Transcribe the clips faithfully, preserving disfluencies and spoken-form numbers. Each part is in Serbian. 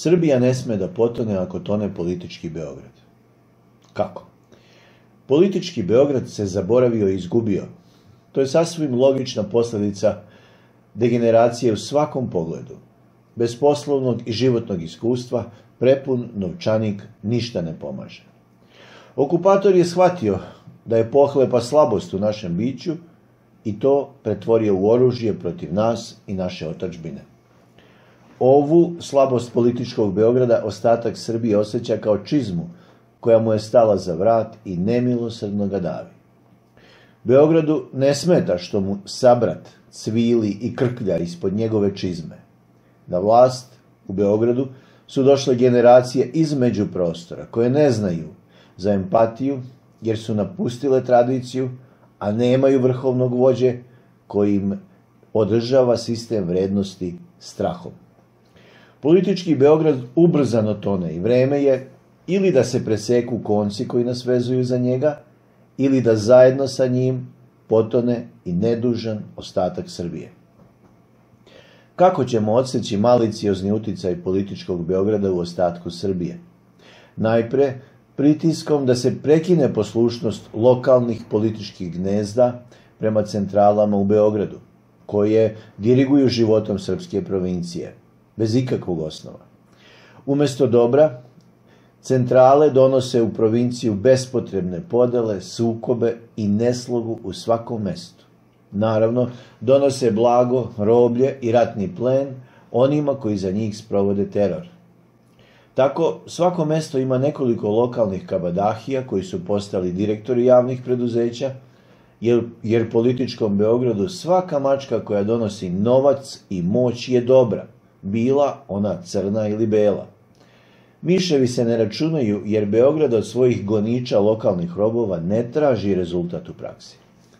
Srbija ne sme da potone ako tone politički Beograd. Kako? Politički Beograd se zaboravio i izgubio. To je sasvim logična posljedica degeneracije u svakom pogledu. Bez poslovnog i životnog iskustva prepun novčanik ništa ne pomaže. Okupator je shvatio da je pohlepa slabost u našem biću i to pretvorio u oružje protiv nas i naše otadžbine. Ovu slabost političkog Beograda ostatak Srbije osjeća kao čizmu koja mu je stala za vrat i nemilosrdno ga davi. Beogradu ne smeta što mu sabrat cvili i krklja ispod njegove čizme. Na vlast u Beogradu su došle generacije između prostora koje ne znaju za empatiju jer su napustile tradiciju, a nemaju vrhovnog vođe koji im održava sistem vrednosti strahom. Politički Beograd ubrzano tone i vreme je ili da se preseku konci koji nas vezuju za njega, ili da zajedno sa njim potone i nedužan ostatak Srbije. Kako ćemo odseći maliciozni uticaj političkog Beograda u ostatku Srbije? Najpre, pritiskom da se prekine poslušnost lokalnih političkih gnezda prema centralama u Beogradu, koje diriguju životom srpske provincije, bez ikakvog osnova. Umesto dobra, centrale donose u provinciju bespotrebne podele, sukobe i neslogu u svakom mestu. Naravno, donose blago, roblje i ratni plen onima koji za njih sprovode teror. Tako, svako mesto ima nekoliko lokalnih kabadahija koji su postali direktori javnih preduzeća, jer, jer političkom Beogradu svaka mačka koja donosi novac i moć je dobra, bila ona crna ili bela. Miševi se ne računaju jer Beograd od svojih goniča lokalnih robova ne traži rezultat u praksi.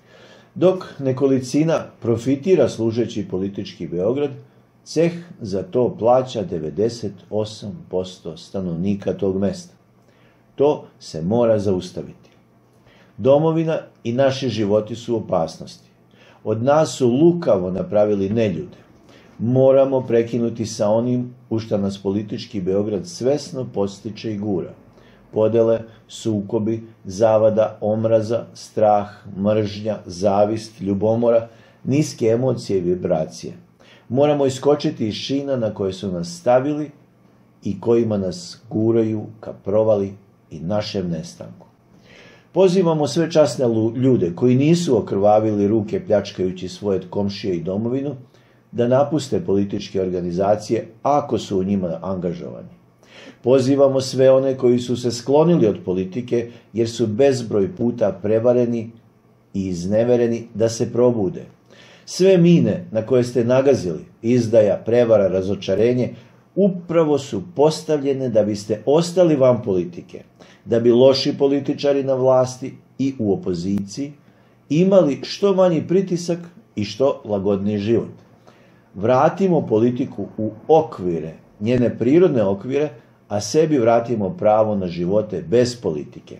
Dok nekolicina profitira služeći politički Beograd, ceh za to plaća devedeset osam posto stanovnika tog mesta. To se mora zaustaviti. Domovina i naši životi su u opasnosti. Od nas su lukavo napravili neljude. Moramo prekinuti sa onim u što nas politički Beograd svesno podstiče i gura. Podele, sukobi, zavada, omraza, strah, mržnja, zavist, ljubomora, niske emocije i vibracije. Moramo iskočiti iz šina na koje su nas stavili i kojima nas guraju ka provali i našem nestanku. Pozivamo sve časne ljude koji nisu okrvavili ruke pljačkajući svoje komšije i domovinu, da napuste političke organizacije ako su u njima angažovani. Pozivamo sve one koji su se sklonili od politike jer su bezbroj puta prevareni i iznevereni da se probude. Sve mine na koje ste nagazili, izdaja, prevara, razočarenje, upravo su postavljene da biste ostali van politike, da bi loši političari na vlasti i u opoziciji imali što manji pritisak i što lagodniji život. Vratimo politiku u okvire, njene prirodne okvire, a sebi vratimo pravo na živote bez politike.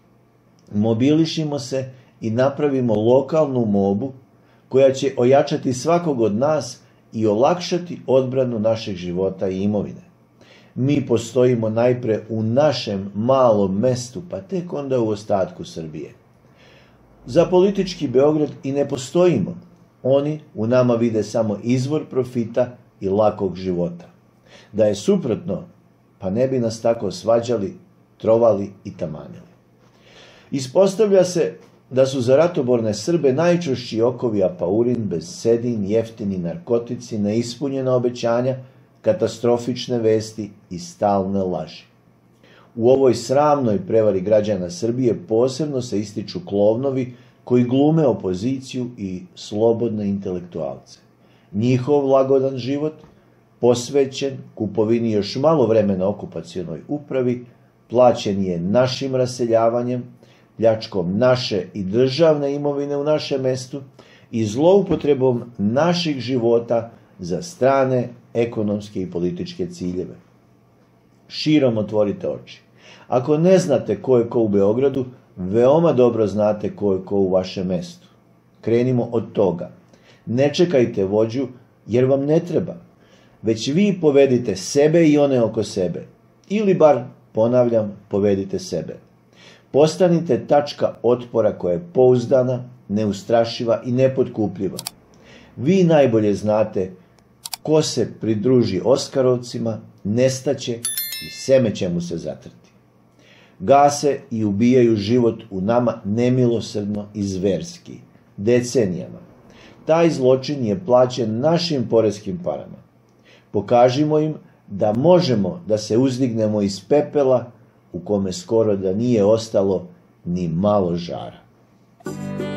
Mobilišimo se i napravimo lokalnu mobu koja će ojačati svakog od nas i olakšati odbranu našeg života i imovine. Mi postojimo najpre u našem malom mestu, pa tek onda u ostatku Srbije. Za politički Beograd i ne postojimo. Oni u nama vide samo izvor profita i lakog života. Da je suprotno, pa ne bi nas tako svađali, trovali i tamanili. Ispostavlja se da su za ratoborne Srbe najčešći okovi apaurin, bezsedin, jeftini narkotici, neispunjena obećanja, katastrofične vesti i stalne laži. U ovoj sramnoj prevari građana Srbije posebno se ističu klovnovi koji glume opoziciju i slobodne intelektualce. Njihov lagodan život, posvećen kupovini još malo vremena okupacionoj upravi, plaćen je našim raseljavanjem, pljačkom naše i državne imovine u našem mestu i zloupotrebom naših života za strane ekonomske i političke ciljeve. Širom otvorite oči. Ako ne znate ko je ko u Beogradu, veoma dobro znate ko je ko u vašem mestu. Krenimo od toga. Ne čekajte vođu jer vam ne treba. već vi povedite sebe i one oko sebe. Ili bar, ponavljam, povedite sebe. Postanite tačka otpora koja je pouzdana, neustrašiva i nepotkupljiva. Vi najbolje znate ko se pridruži Oskarovcima, nestaće i seme će mu se zatrti. Gase i ubijaju život u nama nemilosrdno i zverski, decenijama. Taj zločin je plaćen našim poreskim parama. Pokažimo im da možemo da se uzdignemo iz pepela u kome skoro da nije ostalo ni malo žara.